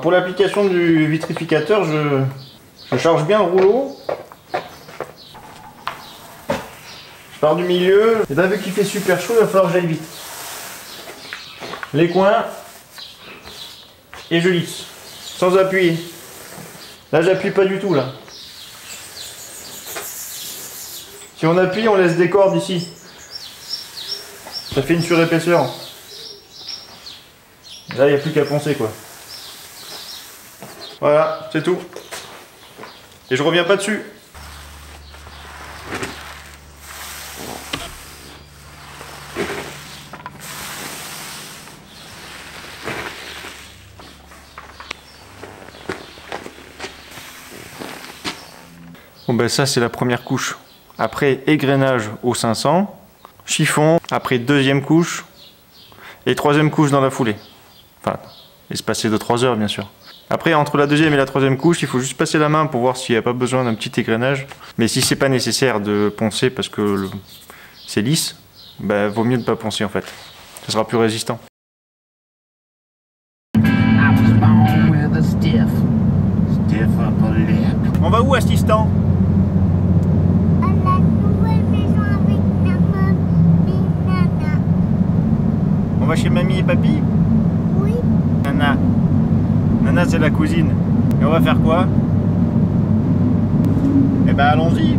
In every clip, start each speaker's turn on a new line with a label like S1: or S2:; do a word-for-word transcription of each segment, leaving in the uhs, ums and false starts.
S1: Alors pour l'application du vitrificateur, je, je charge bien le rouleau. Je pars du milieu. Et là, vu qu'il fait super chaud, il va falloir que j'aille vite. Les coins. Et je lisse. Sans appuyer. Là, j'appuie pas du tout, là. Si on appuie, on laisse des cordes ici. Ça fait une surépaisseur. Là, il n'y a plus qu'à poncer, quoi. Voilà, c'est tout. Et je reviens pas dessus. Bon ben ça c'est la première couche. Après égrenage au cinq cents, chiffon, après deuxième couche et troisième couche dans la foulée. Enfin, espacé de trois heures bien sûr. Après entre la deuxième et la troisième couche, il faut juste passer la main pour voir s'il n'y a pas besoin d'un petit égrenage. Mais si c'est pas nécessaire de poncer parce que le... c'est lisse, ben vaut mieux ne pas poncer en fait. Ça sera plus résistant. On va où, assistant?
S2: À la nouvelle maison avec maman et Nana.
S1: On va chez mamie et papy?
S2: Oui.
S1: Nana. Nana, c'est la cousine. Et on va faire quoi? Eh ben, allons-y.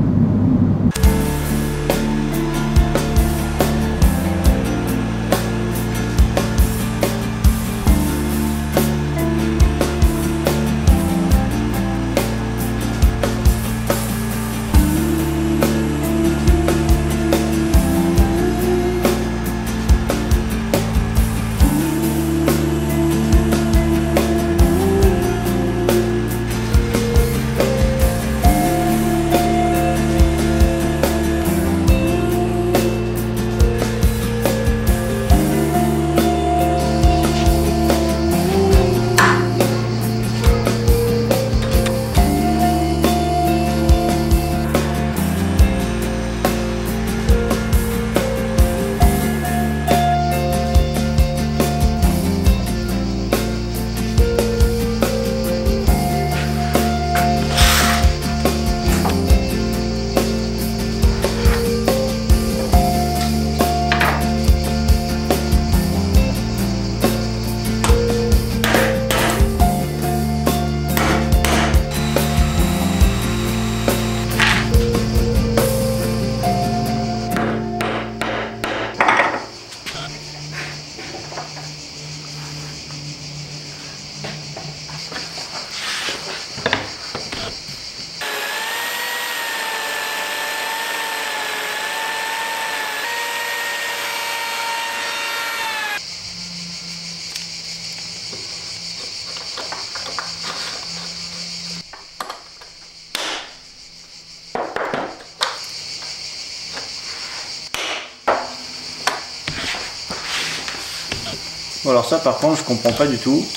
S1: Bon, alors ça par contre je comprends pas du tout.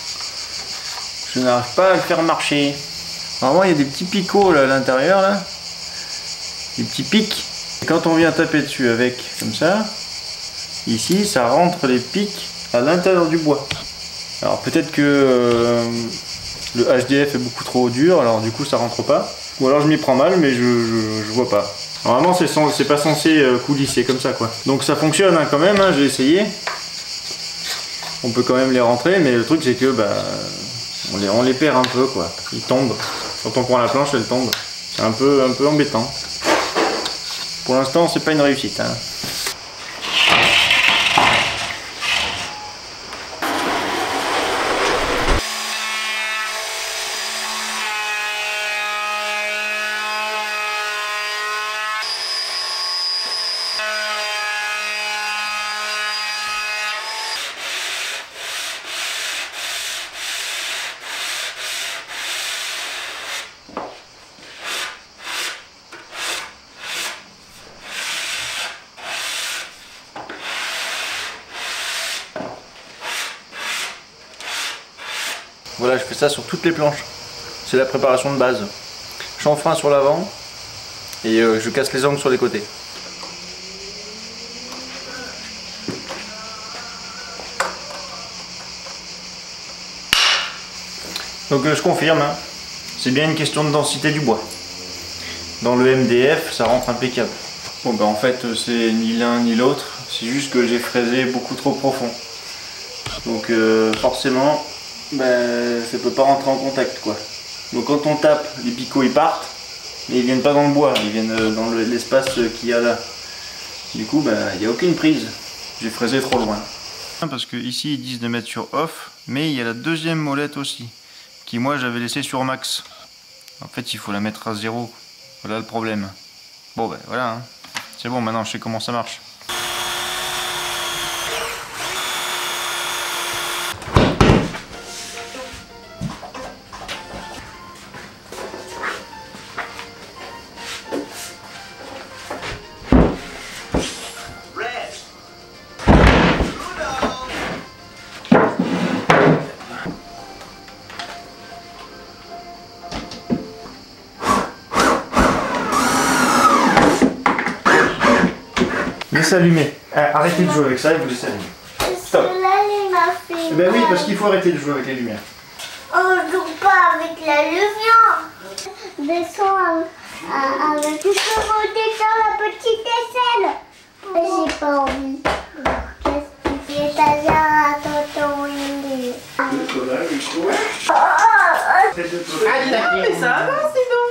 S1: Je n'arrive pas à le faire marcher. Normalement il y a des petits picots là à l'intérieur là. Des petits pics. Et quand on vient taper dessus avec comme ça, ici ça rentre les pics à l'intérieur du bois. Alors peut-être que euh, le H D F est beaucoup trop dur, alors du coup ça rentre pas. Ou alors je m'y prends mal mais je, je, je vois pas. Normalement c'est pas censé euh, coulisser comme ça quoi. Donc ça fonctionne hein, quand même, hein, j'ai essayé. On peut quand même les rentrer, mais le truc c'est que bah, on, les, on les perd un peu quoi. Ils tombent. Quand on prend la planche, elle tombe. C'est un peu, un peu embêtant. Pour l'instant, c'est pas une réussite. Hein. Voilà, je fais ça sur toutes les planches. C'est la préparation de base. Chanfrein sur l'avant et euh, je casse les angles sur les côtés. Donc euh, je confirme, hein. C'est bien une question de densité du bois. Dans le M D F, ça rentre impeccable. Bon ben en fait c'est ni l'un ni l'autre, c'est juste que j'ai fraisé beaucoup trop profond. Donc euh, forcément, ben, ça peut pas rentrer en contact quoi. Donc quand on tape, les picots ils partent, mais ils viennent pas dans le bois, ils viennent dans l'espace qu'il y a là. Du coup, ben, il n'y a aucune prise. J'ai fraisé trop loin. Parce que ici ils disent de mettre sur off, mais il y a la deuxième molette aussi, qui moi j'avais laissé sur max. En fait il faut la mettre à zéro. Voilà le problème. Bon ben voilà, hein. C'est bon, maintenant je sais comment ça marche. Laissez allumer. Ah, arrêtez de jouer avec ça et vous laissez allumer. Stop. Eh ben oui, parce qu'il faut arrêter de jouer avec les lumières.
S2: On joue pas avec la lumière. Descends avec. Tu peux monter dans la petite échelle. Mais j'ai pas envie. Qu'est-ce que tu fais? Ça vient à tonton Willy.
S3: Ah, mais ça avance, c'est bon.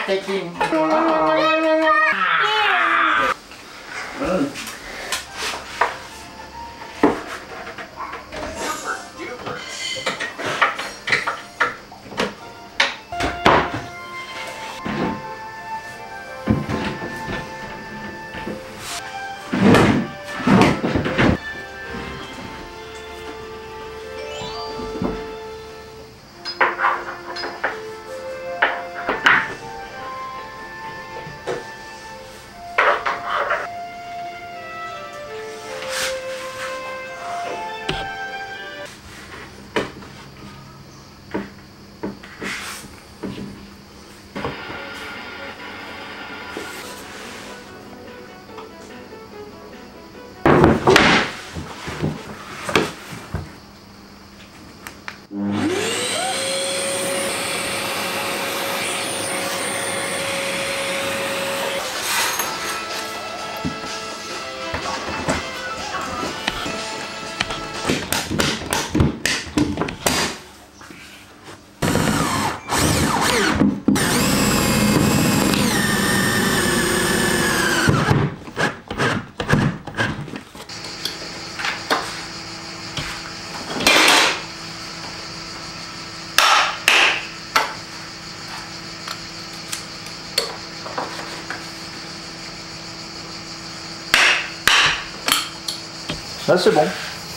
S1: Là c'est bon.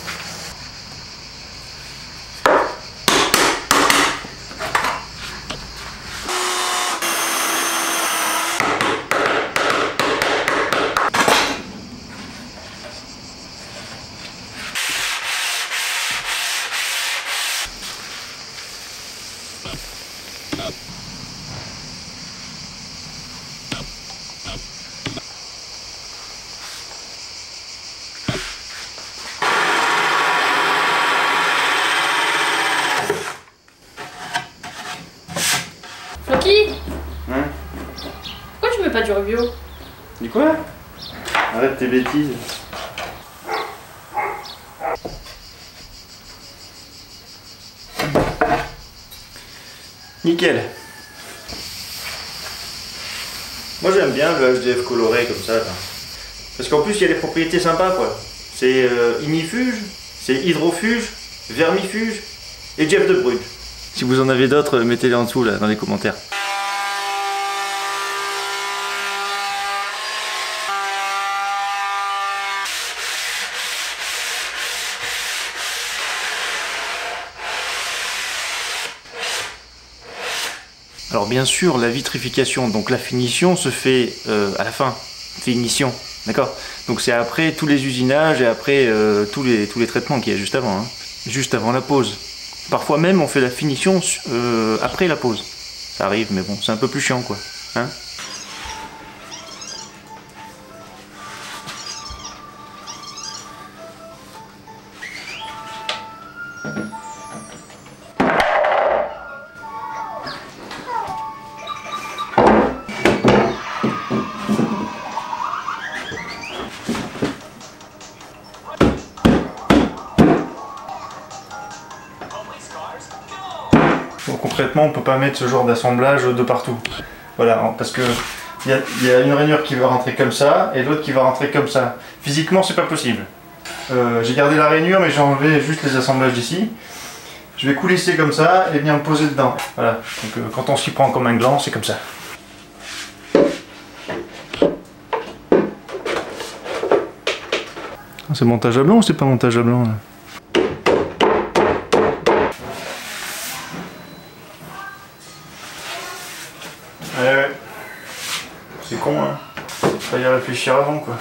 S3: Floki,
S1: Hein?
S3: pourquoi tu mets pas du Rubio?
S1: Dis quoi? Arrête tes bêtises. Nickel. Moi j'aime bien le H D F coloré comme ça. Là. Parce qu'en plus il y a des propriétés sympas quoi. C'est euh, ignifuge, c'est hydrofuge, vermifuge et Jeff de Bruyne. Si vous en avez d'autres, mettez-les en dessous là dans les commentaires. Alors bien sûr, la vitrification, donc la finition se fait euh, à la fin, finition, d'accord? Donc c'est après tous les usinages et après euh, tous, les, tous les traitements qu'il y a juste avant, hein. Juste avant la pose. Parfois même on fait la finition euh, après la pose. Ça arrive, mais bon, c'est un peu plus chiant quoi, hein? concrètement on peut pas mettre ce genre d'assemblage de partout. Voilà, parce que il y, y a une rainure qui va rentrer comme ça et l'autre qui va rentrer comme ça. Physiquement c'est pas possible. Euh, j'ai gardé la rainure mais j'ai enlevé juste les assemblages d'ici. Je vais coulisser comme ça et bien me poser dedans. Voilà, donc euh, quand on s'y prend comme un gland, c'est comme ça. C'est montage à blanc ou c'est pas montage à blanc là? Ouais, ouais. C'est con hein. Faut y réfléchir avant quoi.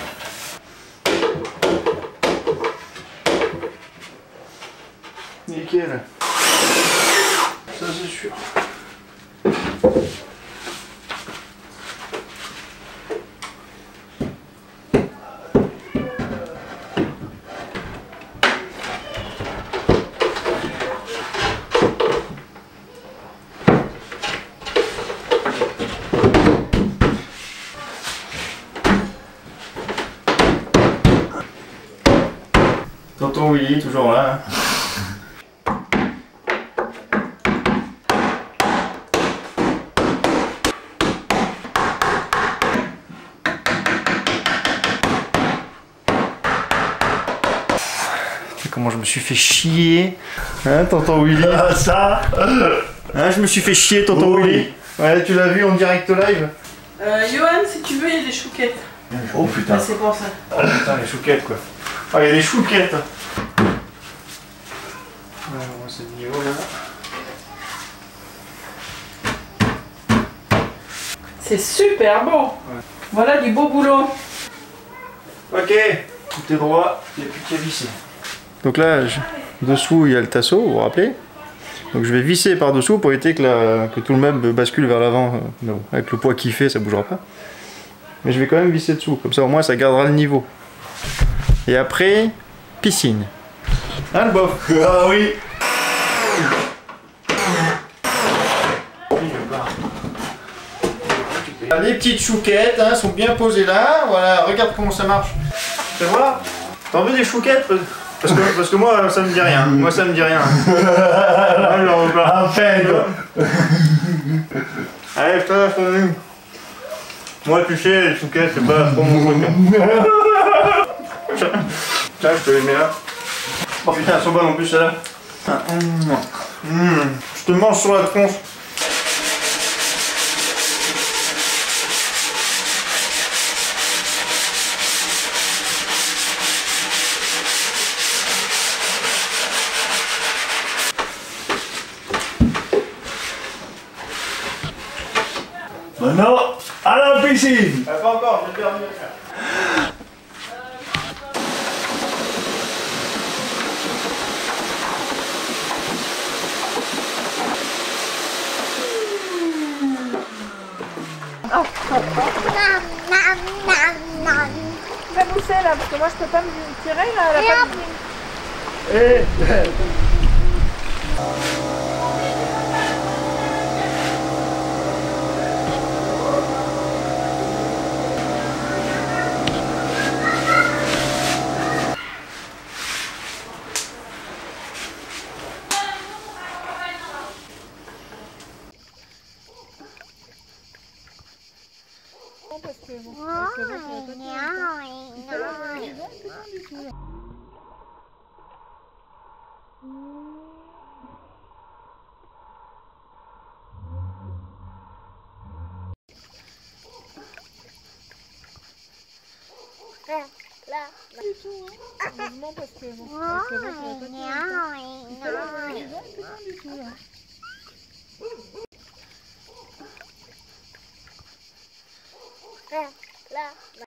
S1: Nickel. Ça c'est sûr. Tonton Willy, toujours là. Comment je me suis fait chier. Hein, tonton Willy?
S4: Ah, ça
S1: Hein, je me suis fait chier, tonton
S4: Oui.
S1: Willy. Ouais, tu l'as vu en direct live?
S3: Euh, Johan, si tu veux, il y a des chouquettes.
S4: Oh putain.
S3: Ah, c'est pour ça.
S1: Oh putain, les chouquettes quoi. Ah, il y a des chouquettes. Ouais, on voit ce niveau là.
S3: C'est super beau.
S1: Ouais.
S3: Voilà du beau boulot.
S1: Ok, tout est droit, il n'y a plus qu'à visser. Donc là, je... dessous il y a le tasseau, vous vous rappelez? Donc je vais visser par dessous pour éviter que, la... que tout le meuble bascule vers l'avant. Non, avec le poids qu'il fait, ça bougera pas. Mais je vais quand même visser dessous, comme ça au moins ça gardera le niveau. Et après, piscine. Hein le bof?
S4: Ah oui.
S1: Les petites chouquettes hein, sont bien posées là, voilà, regarde comment ça marche. Tu vois? T'en veux des chouquettes? Parce que, parce que moi ça me dit rien, moi ça me dit rien. Ah, j'en veux pas.
S4: À peine.
S1: Allez, je te laisse ton nez. Moi tu sais, les chouquettes c'est pas trop mon truc. Tiens, je te les mets là. Oh putain, elles sont bonnes en plus celles-là. Mmh. Je te mange sur la tronche.
S4: Maintenant, à la piscine.
S1: Ah, pas encore, j'ai perdu de le faire.
S3: Fais mousser là, parce que moi je peux pas me tirer là. La pâte.
S4: Et...
S3: Parce que bon,
S2: Oh,
S3: avec le vent, ça va pas tenir. Heureusement parce que bon, avec le vent, ça va pas tenir. Du tout, là.
S2: Là, là.